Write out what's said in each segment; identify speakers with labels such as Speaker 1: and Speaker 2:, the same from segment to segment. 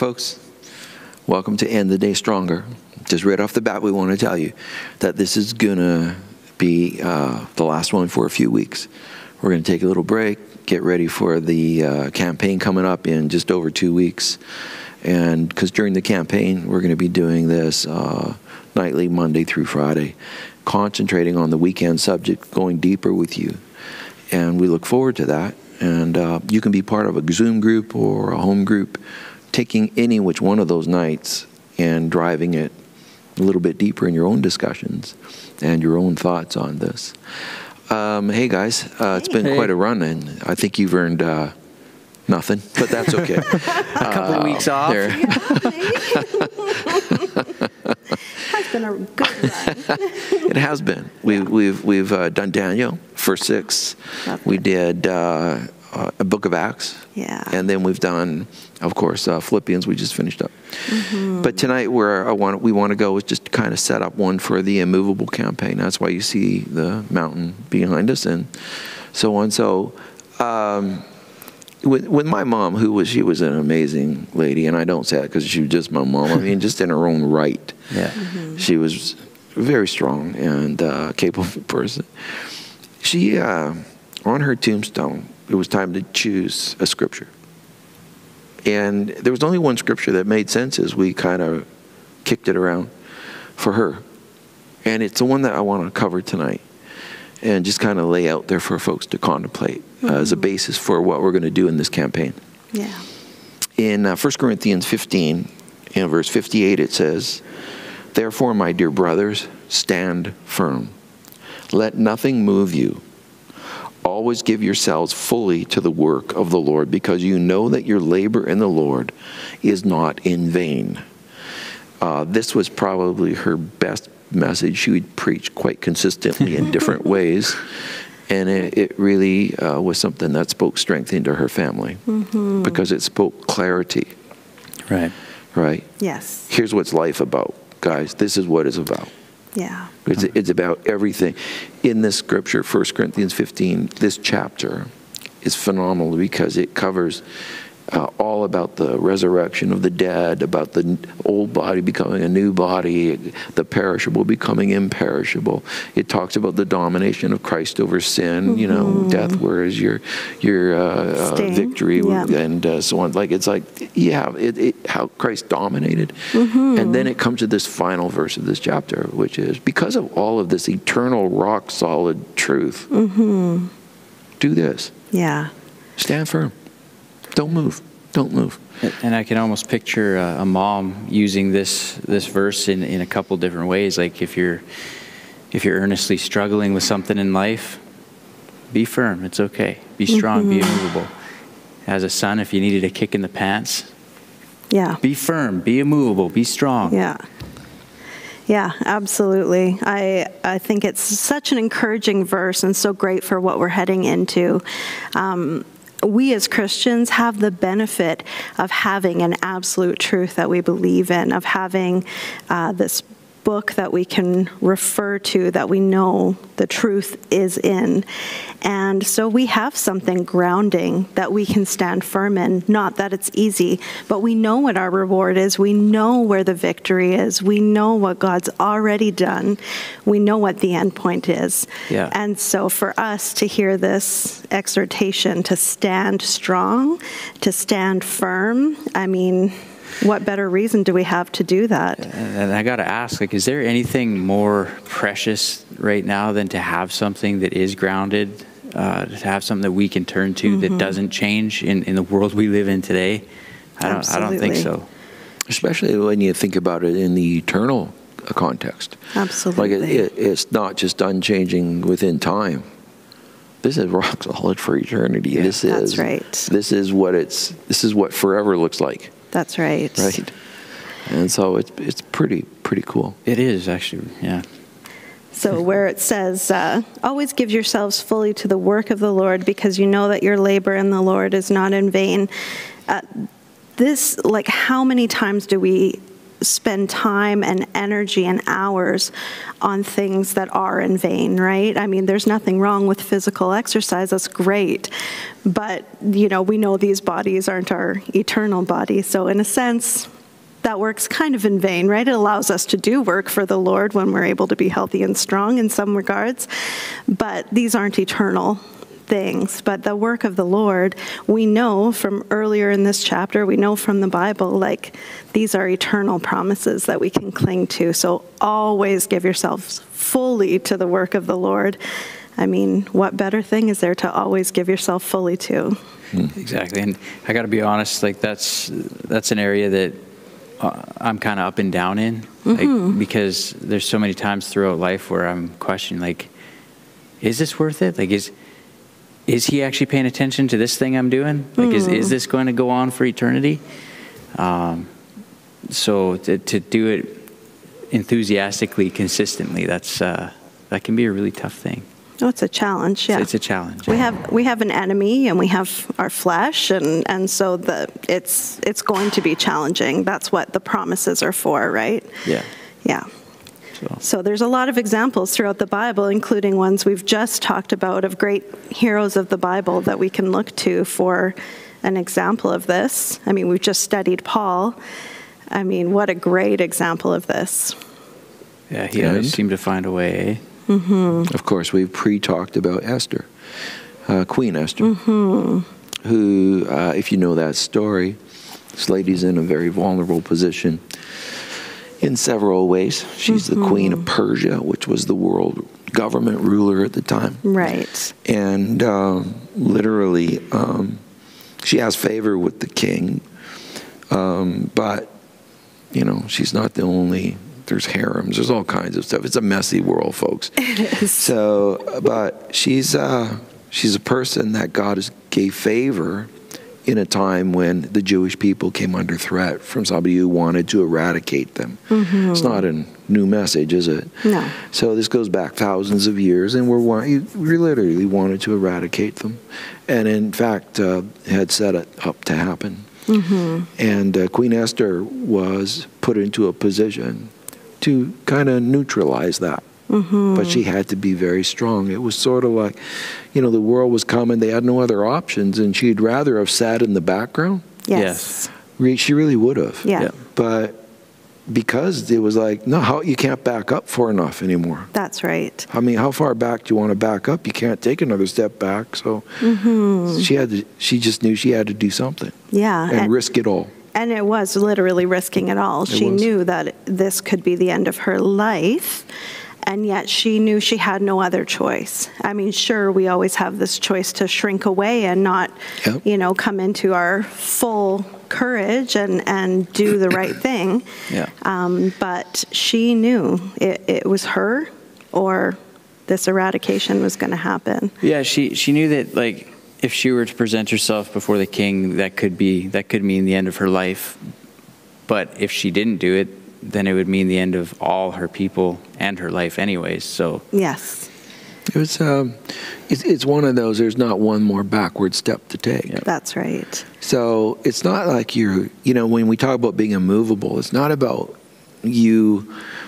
Speaker 1: folks. Welcome to End the Day Stronger. Just right off the bat, we want to tell you that this is going to be the last one for a few weeks. We're going to take a little break, get ready for the campaign coming up in just over 2 weeks. And because during the campaign, we're going to be doing this nightly, Monday through Friday, concentrating on the weekend subject, going deeper with you. And we look forward to that. And you can be part of a Zoom group or a home group, taking any which one of those nights and driving it a little bit deeper in your own discussions and your own thoughts on this. Hey guys, it's been quite a run, and I think you've earned nothing, but that's okay.
Speaker 2: A couple of weeks off.
Speaker 3: Has been a good run.
Speaker 1: It has been. We've done Daniel, first 6.
Speaker 3: Lovely.
Speaker 1: We did a Book of Acts.
Speaker 3: Yeah.
Speaker 1: And then we've done, of course, Philippians. We just finished up. But tonight, where we want to go is just to kind of set up one for the Immovable campaign. That's why you see the mountain behind us and so on. So with my mom, she was an amazing lady, and I don't say that because she was just my mom. I mean, just in her own right.
Speaker 2: Yeah.
Speaker 1: She was a very strong and capable person. She, on her tombstone, it was time to choose a scripture. And there was only one scripture that made sense as we kind of kicked it around for her. And it's the one that I want to cover tonight and just kind of lay out there for folks to contemplate as a basis for what we're going to do in this campaign.
Speaker 3: Yeah.
Speaker 1: In 1 Corinthians 15, in verse 58, it says, "Therefore, my dear brothers, stand firm. Let nothing move you. Always give yourselves fully to the work of the Lord, because you know that your labor in the Lord is not in vain." This was probably her best message. She would preach quite consistently in different ways. And it really was something that spoke strength into her family because it spoke clarity.
Speaker 2: Right.
Speaker 1: Right?
Speaker 3: Yes.
Speaker 1: Here's what's life about, guys. This is what it's about.
Speaker 3: Yeah.
Speaker 1: It's about everything. In this scripture, 1 Corinthians 15, this chapter is phenomenal because it covers all about the resurrection of the dead, about the old body becoming a new body, the perishable becoming imperishable. It talks about the domination of Christ over sin, you know, death, whereas your victory, and so on. Like it's like, how Christ dominated. And then it comes to this final verse of this chapter, which is, because of all of this eternal, rock-solid truth, do this.
Speaker 3: Yeah.
Speaker 1: Stand firm. Don't move. Don't move.
Speaker 2: And I can almost picture a mom using this verse in a couple different ways. Like if you're earnestly struggling with something in life, be firm. It's okay. Be strong. Be immovable. As a son, if you needed a kick in the pants, be firm. Be immovable. Be strong.
Speaker 3: Yeah. Yeah, absolutely. I think it's such an encouraging verse and so great for what we're heading into. We as Christians have the benefit of having an absolute truth that we believe in, of having this book that we can refer to, that we know the truth is in. And so we have something grounding that we can stand firm in. Not that it's easy, but we know what our reward is. We know where the victory is. We know what God's already done. We know what the end point is.
Speaker 2: Yeah.
Speaker 3: And so for us to hear this exhortation to stand strong, to stand firm, I mean, what better reason do we have to do that?
Speaker 2: And I got to ask, like, is there anything more precious right now than to have something that is grounded, to have something that we can turn to that doesn't change in the world we live in today? I don't think so. Especially
Speaker 1: when you think about it in the eternal context.
Speaker 3: Absolutely.
Speaker 1: Like it's not just unchanging within time. This is rock solid for eternity.
Speaker 3: Yeah, that's right.
Speaker 1: This is what forever looks like.
Speaker 3: That's right.
Speaker 1: Right. And so it's pretty cool.
Speaker 2: It is, actually, yeah.
Speaker 3: So where it says, always give yourselves fully to the work of the Lord, because you know that your labor in the Lord is not in vain. Like, how many times do we spend time and energy and hours on things that are in vain, right? I mean, there's nothing wrong with physical exercise. That's great. But, we know these bodies aren't our eternal bodies. So in a sense, that work's kind of in vain, right? It allows us to do work for the Lord when we're able to be healthy and strong in some regards. But these aren't eternal things. But the work of the Lord, we know from earlier in this chapter, we know from the Bible, like these are eternal promises that we can cling to. So always give yourselves fully to the work of the Lord. I mean, what better thing is there to always give yourself fully to?
Speaker 2: Exactly. And I got to be honest, like that's an area that I'm kind of up and down in, like, because there's so many times throughout life where I'm questioning, like, is this worth it? Like, is he actually paying attention to this thing I'm doing? Like, is this going to go on for eternity? So to do it enthusiastically, consistently, that can be a really tough thing.
Speaker 3: Oh, it's a challenge, yeah.
Speaker 2: It's a challenge.
Speaker 3: We have an enemy, and we have our flesh, and so it's going to be challenging. That's what the promises are for, right?
Speaker 2: Yeah.
Speaker 3: Yeah. So there's a lot of examples throughout the Bible, including ones we've just talked about of great heroes of the Bible that we can look to for an example of this. I mean, we've just studied Paul. I mean, what a great example of this.
Speaker 2: Yeah, he always seemed to find a way.
Speaker 1: Of course, we've pre-talked about Esther, Queen Esther, who, if you know that story, this lady's in a very vulnerable position in several ways. She's the queen of Persia, which was the world government ruler at the time.
Speaker 3: Right.
Speaker 1: And literally, she has favor with the king, but, she's not the only... There's harems. There's all kinds of stuff. It's a messy world, folks.
Speaker 3: It is.
Speaker 1: So, but she's a person that God gave favor in a time when the Jewish people came under threat from somebody who wanted to eradicate them. It's not a new message, is it?
Speaker 3: No.
Speaker 1: So this goes back thousands of years, and we literally wanted to eradicate them, and in fact had set it up to happen. And Queen Esther was put into a position to kind of neutralize that. But she had to be very strong. It was sort of like, the world was coming, they had no other options, and she'd rather have sat in the background.
Speaker 3: Yes.
Speaker 1: She really would have.
Speaker 3: Yeah.
Speaker 1: But because it was like, no, you can't back up far enough anymore.
Speaker 3: That's right.
Speaker 1: I mean, how far back do you want to back up? You can't take another step back. So she just knew she had to do something.
Speaker 3: Yeah.
Speaker 1: And risk it all.
Speaker 3: And it was literally risking it all. She knew that this could be the end of her life, and yet she knew she had no other choice. I mean, sure, we always have this choice to shrink away and not, come into our full courage and do the right thing.
Speaker 2: Yeah.
Speaker 3: But she knew it was her or this eradication was going to happen.
Speaker 2: Yeah, she knew that, like, if she were to present herself before the king, that could mean the end of her life. But if she didn't do it, then it would mean the end of all her people and her life anyways. So
Speaker 3: yes.
Speaker 1: It was, it's one of those, there's not one more backward step to take.
Speaker 2: Yep.
Speaker 3: That's right.
Speaker 1: So it's not like when we talk about being immovable, it's not about you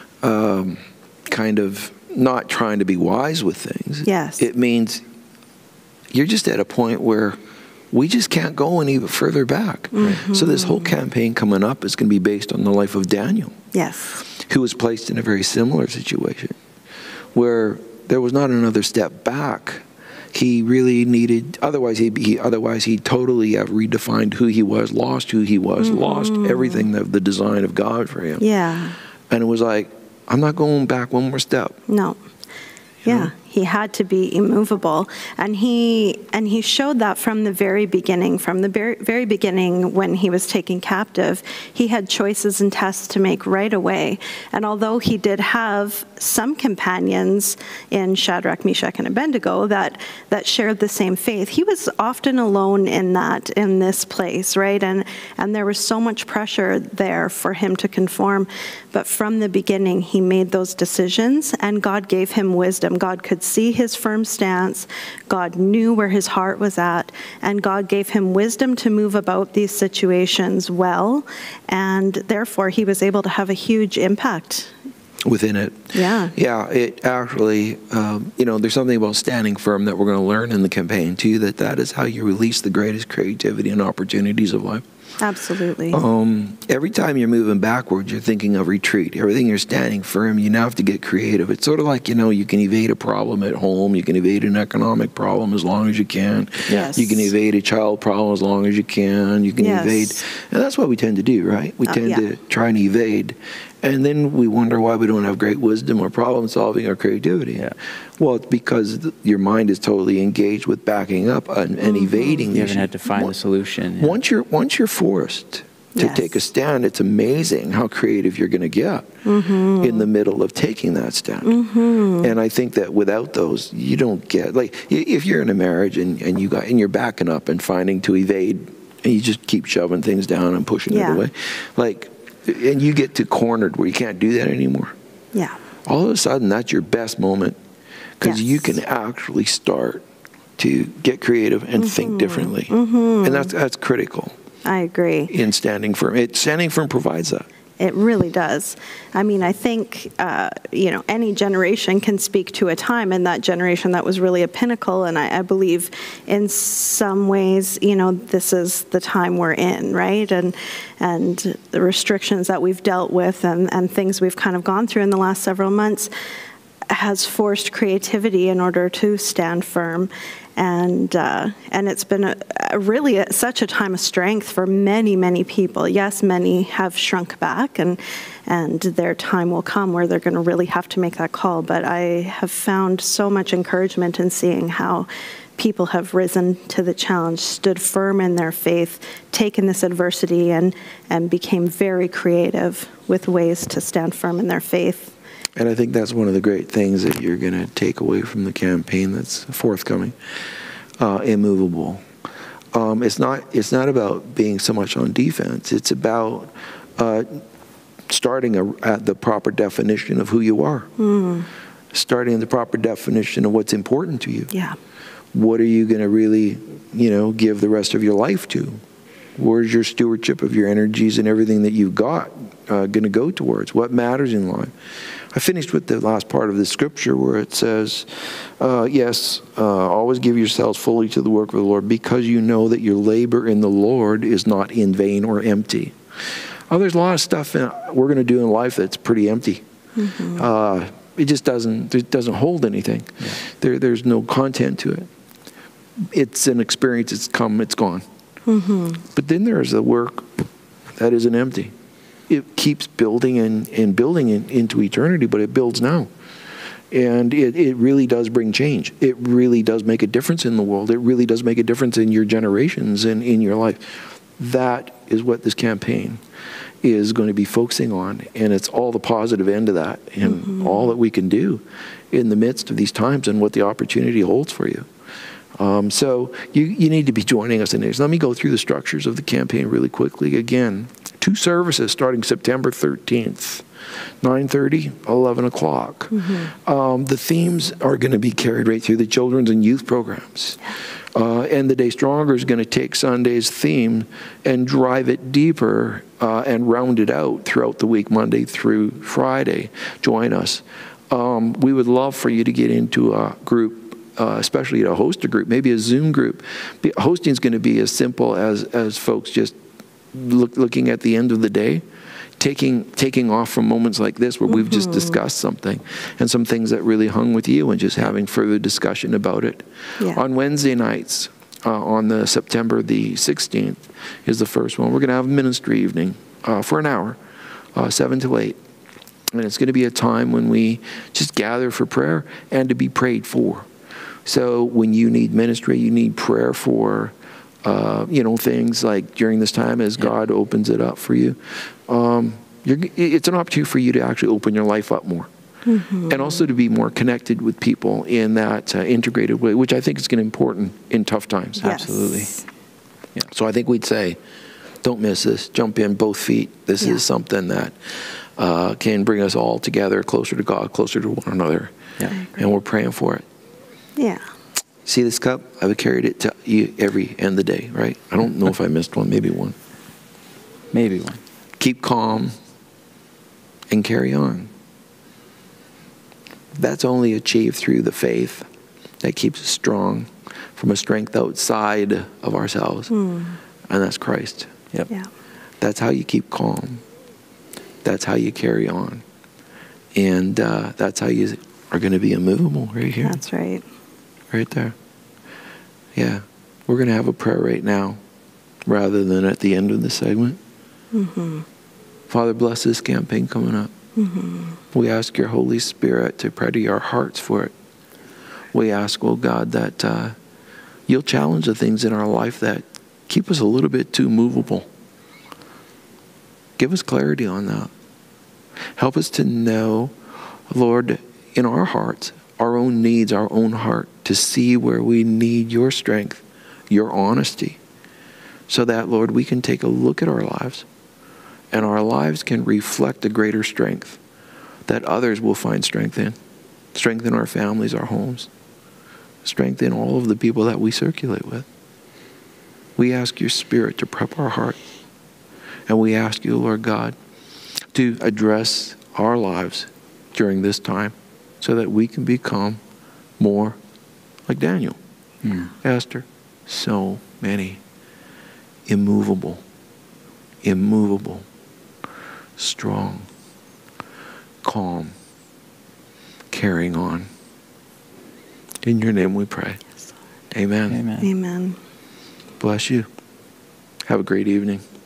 Speaker 1: kind of not trying to be wise with things.
Speaker 3: Yes.
Speaker 1: It means you're just at a point where we just can't go any further back. So this whole campaign coming up is going to be based on the life of Daniel.
Speaker 3: Yes.
Speaker 1: Who was placed in a very similar situation where there was not another step back. He really needed, otherwise he'd totally have redefined who he was, lost who he was, lost everything of the design of God for him.
Speaker 3: Yeah.
Speaker 1: And it was like, I'm not going back one more step.
Speaker 3: No. Yeah, he had to be immovable, and he showed that from the very beginning. From the very beginning, when he was taken captive, he had choices and tests to make right away. And although he did have some companions in Shadrach, Meshach, and Abednego that shared the same faith, he was often alone in this place, right? And there was so much pressure there for him to conform. But from the beginning, he made those decisions, and God gave him wisdom. God could see his firm stance. God knew where his heart was at, and God gave him wisdom to move about these situations well, and therefore he was able to have a huge impact
Speaker 1: within it.
Speaker 3: Yeah.
Speaker 1: Yeah, it actually, there's something about standing firm that we're going to learn in the campaign too, that is how you release the greatest creativity and opportunities of life.
Speaker 3: Absolutely.
Speaker 1: Every time you're moving backwards, you're thinking of retreat. Everything you're standing firm, you now have to get creative. It's sort of like, you can evade a problem at home. You can evade an economic problem as long as you can.
Speaker 3: Yes.
Speaker 1: You can evade a child problem as long as you can. You can evade. And that's what we tend to do, right? We tend to try and evade. And then we wonder why we don't have great wisdom or problem solving or creativity. Yeah. Well, it's because your mind is totally engaged with backing up and evading.
Speaker 2: You haven't had to find the solution. Yeah.
Speaker 1: Once you're forced to take a stand, it's amazing how creative you're going to get in the middle of taking that stand. And I think that without those, you don't get, like, if you're in a marriage and you're backing up and finding to evade, and you just keep shoving things down and pushing it away, like, and you get to cornered where you can't do that anymore.
Speaker 3: Yeah.
Speaker 1: All of a sudden, that's your best moment, because you can actually start to get creative and think differently. And that's critical.
Speaker 3: I agree.
Speaker 1: In standing firm. Standing firm provides that.
Speaker 3: It really does. I mean, I think, any generation can speak to a time in that generation that was really a pinnacle. And I believe in some ways, this is the time we're in, right? And the restrictions that we've dealt with and things we've kind of gone through in the last several months has forced creativity in order to stand firm. And it's been really such a time of strength for many, many people. Yes, many have shrunk back, and their time will come where they're going to really have to make that call. But I have found so much encouragement in seeing how people have risen to the challenge, stood firm in their faith, taken this adversity, and became very creative with ways to stand firm in their faith.
Speaker 1: And I think that's one of the great things that you're going to take away from the campaign that's forthcoming, Immovable. It's not about being so much on defense. It's about starting at the proper definition of who you are. Starting at the proper definition of what's important to you.
Speaker 3: Yeah.
Speaker 1: What are you going to really, give the rest of your life to? Where's your stewardship of your energies and everything that you've got going to go towards? What matters in life? I finished with the last part of the scripture where it says, always give yourselves fully to the work of the Lord, because you know that your labor in the Lord is not in vain or empty. Oh, there's a lot of stuff we're going to do in life that's pretty empty. It just doesn't hold anything. Yeah. There's no content to it. It's an experience. It's come, it's gone. But then there's the work that isn't empty. It keeps building and building into eternity, but it builds now. And it really does bring change. It really does make a difference in the world. It really does make a difference in your generations and in your life. That is what this campaign is going to be focusing on. And it's all the positive end of that and all that we can do in the midst of these times and what the opportunity holds for you. So you need to be joining us in this. Let me go through the structures of the campaign really quickly. Again, 2 services starting September 13th, 9:30, 11 o'clock. The themes are going to be carried right through the children's and youth programs. And the Day Stronger is going to take Sunday's theme and drive it deeper and round it out throughout the week, Monday through Friday. Join us. We would love for you to get into a group, especially to host a group, maybe a Zoom group. Hosting is going to be as simple as folks just looking at the end of the day, taking off from moments like this where we've just discussed something and some things that really hung with you and just having further discussion about it. Yeah. On Wednesday nights, on the September the 16th is the first one. We're going to have a ministry evening for an hour, 7 to 8. And it's going to be a time when we just gather for prayer and to be prayed for. So when you need ministry, you need prayer for, things like during this time as God opens it up for you. It's an opportunity for you to actually open your life up more. And also to be more connected with people in that integrated way, which I think is going to be important in tough times.
Speaker 3: Yes.
Speaker 2: Absolutely.
Speaker 1: Yeah. So I think we'd say, don't miss this. Jump in both feet. This is something that can bring us all together, closer to God, closer to one another. Yeah. And we're praying for it.
Speaker 3: Yeah.
Speaker 1: See this cup? I've carried it to you every end of the day, right? I don't know if I missed one, maybe one.
Speaker 2: Maybe one.
Speaker 1: Keep calm and carry on. That's only achieved through the faith that keeps us strong from a strength outside of ourselves, and that's Christ.
Speaker 2: Yep.
Speaker 3: Yeah.
Speaker 1: That's how you keep calm. That's how you carry on. And that's how you are going to be immovable right here.
Speaker 3: That's right.
Speaker 1: Right there. Yeah. We're going to have a prayer right now rather than at the end of the segment.
Speaker 3: Mm-hmm.
Speaker 1: Father, bless this campaign coming up. Mm-hmm. We ask your Holy Spirit to ready our hearts for it. We ask, oh God, that you'll challenge the things in our life that keep us a little bit too movable. Give us clarity on that. Help us to know, Lord, in our hearts, our own needs, our own heart, to see where we need your strength, your honesty, so that, Lord, we can take a look at our lives, and our lives can reflect a greater strength that others will find strength in our families, our homes, strength in all of the people that we circulate with. We ask your Spirit to prep our hearts, and we ask you, Lord God, to address our lives during this time so that we can become more like Daniel, Esther, so many immovable, strong, calm, carrying on. In your name we pray. Amen.
Speaker 2: Amen.
Speaker 3: Amen.
Speaker 1: Bless you. Have a great evening.